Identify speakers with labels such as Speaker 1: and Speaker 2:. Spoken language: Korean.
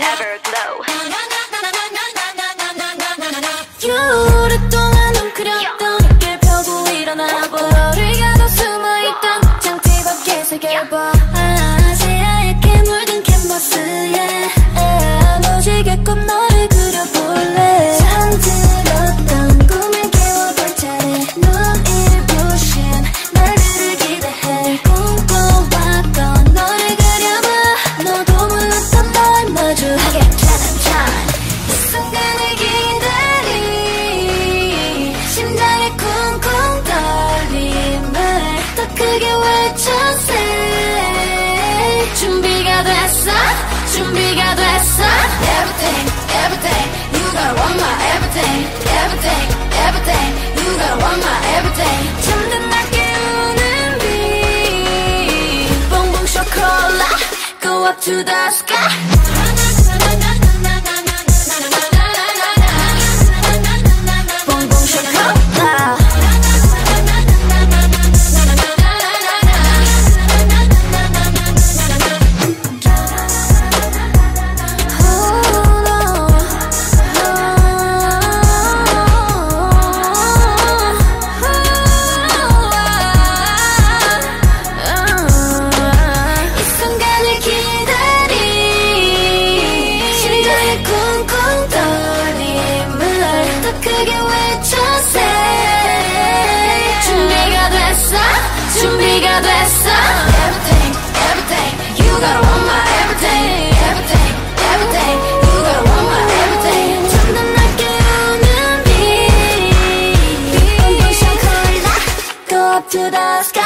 Speaker 1: Everglow.
Speaker 2: 오랫동안 웅크렸던 길 펴고 일어나봐. 너를 가둬 숨어있던 장치 밖에 새겨봐. 새하얗게 물든 캔버스에 무지개꽃 너를 그려볼래. 잠들었던 꿈을 깨워볼 차례. 눈을 부신 날들을 기대해. 꿈꿔왔던 너를 그려봐. 너도 몰랐던 널 마주하게 차단차. 이 순간을 기다리 심장에 쿵쿵 떨림을 더 크게 외쳐세. 준비가 됐어 준비가 됐어. Everything everything you gotta want my everything. Everything everything you gotta want my everything. 잠든 날 깨우는 빛 봉봉 쇼콜라 go up to the sky. 봉봉 쇼콜라. 준비가 됐어. Everything, everything, you gotta want my everything. Everything, everything, you gotta want my everything. 잠든 날 깨우는 빛 봉봉 쇼콜라 go up to the sky.